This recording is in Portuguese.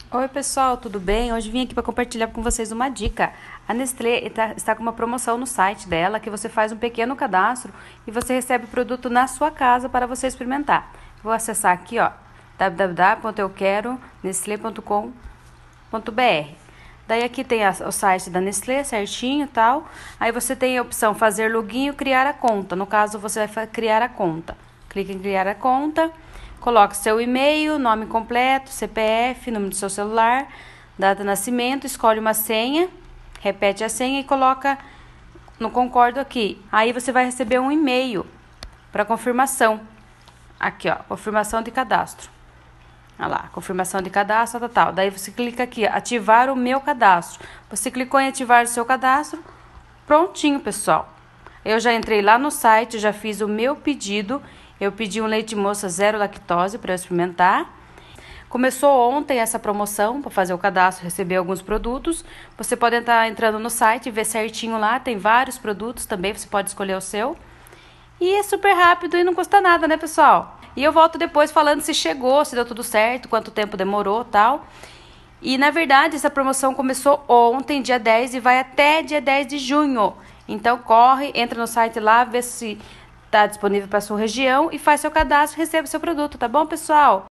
Oi pessoal, tudo bem? Hoje vim aqui para compartilhar com vocês uma dica. A Nestlé está com uma promoção no site dela que você faz um pequeno cadastro e você recebe o produto na sua casa para você experimentar. Vou acessar aqui, ó, www.euqueronestle.com.br. Daí aqui tem o site da Nestlé certinho e tal. Aí você tem a opção fazer login e criar a conta. No caso, você vai criar a conta. Clique em criar a conta. Coloque seu e-mail, nome completo, CPF, número do seu celular, data de nascimento, escolhe uma senha, repete a senha e coloca no concordo aqui. Aí você vai receber um e-mail para confirmação. Aqui, ó, confirmação de cadastro. Olha lá, confirmação de cadastro, tal. Daí você clica aqui, ativar o meu cadastro. Você clicou em ativar o seu cadastro, prontinho, pessoal. Eu já entrei lá no site, já fiz o meu pedido. Eu pedi um leite moça zero lactose para eu experimentar. Começou ontem essa promoção para fazer o cadastro, receber alguns produtos. Você pode estar entrando no site e ver certinho lá, tem vários produtos também, você pode escolher o seu. E é super rápido e não custa nada, né, pessoal? E eu volto depois falando se chegou, se deu tudo certo, quanto tempo demorou, tal. E, na verdade, essa promoção começou ontem, dia 10, e vai até dia 10 de junho. Então, corre, entra no site lá, vê se está disponível para sua região e faz seu cadastro e receba seu produto, tá bom, pessoal?